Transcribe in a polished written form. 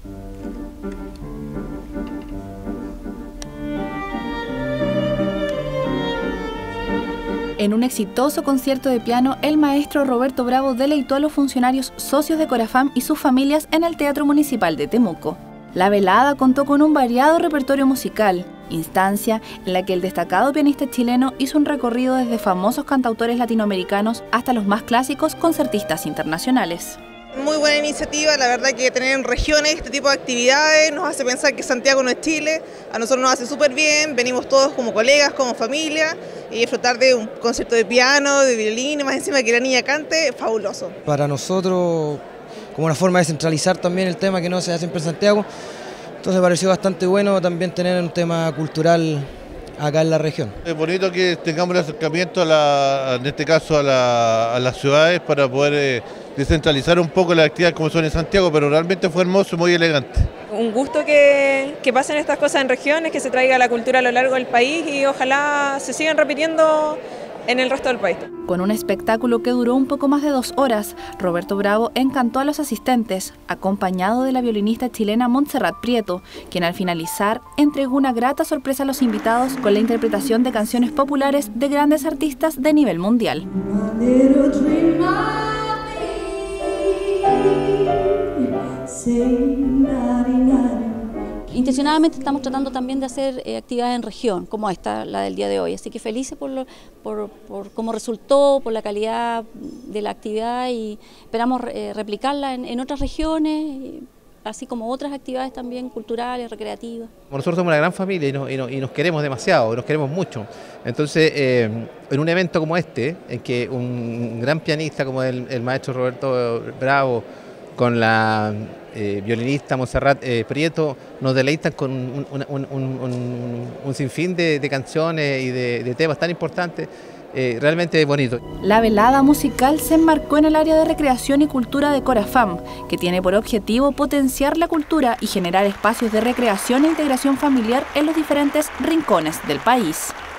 En un exitoso concierto de piano, el maestro Roberto Bravo deleitó a los funcionarios socios de Corafam y sus familias en el Teatro Municipal de Temuco. La velada contó con un variado repertorio musical, instancia en la que el destacado pianista chileno hizo un recorrido desde famosos cantautores latinoamericanos hasta los más clásicos concertistas internacionales. Muy buena iniciativa, la verdad que tener en regiones este tipo de actividades nos hace pensar que Santiago no es Chile, a nosotros nos hace súper bien, venimos todos como colegas, como familia, y disfrutar de un concierto de piano, de violín, y más encima que la niña cante, fabuloso. Para nosotros, como una forma de centralizar también el tema que no se hace siempre en Santiago, entonces me pareció bastante bueno también tener un tema cultural acá en la región. Es bonito que tengamos el acercamiento, en este caso a las ciudades, para poder descentralizar un poco las actividades como son en Santiago, pero realmente fue hermoso y muy elegante. Un gusto que pasen estas cosas en regiones, que se traiga la cultura a lo largo del país y ojalá se sigan repitiendo en el resto del país. Con un espectáculo que duró un poco más de 2 horas, Roberto Bravo encantó a los asistentes, acompañado de la violinista chilena Montserrat Prieto, quien al finalizar entregó una grata sorpresa a los invitados con la interpretación de canciones populares de grandes artistas de nivel mundial. Intencionadamente estamos tratando también de hacer actividades en región, como esta, la del día de hoy. Así que felices por cómo resultó, por la calidad de la actividad y esperamos replicarla en otras regiones, así como otras actividades también culturales, recreativas. Nosotros somos una gran familia y nos queremos demasiado, nos queremos mucho. Entonces, en un evento como este, en que un gran pianista como el maestro Roberto Bravo, con la violinista Montserrat Prieto, nos deleitan con un sinfín de canciones y de temas tan importantes, realmente bonito. La velada musical se enmarcó en el área de recreación y cultura de Corafam, que tiene por objetivo potenciar la cultura y generar espacios de recreación e integración familiar en los diferentes rincones del país.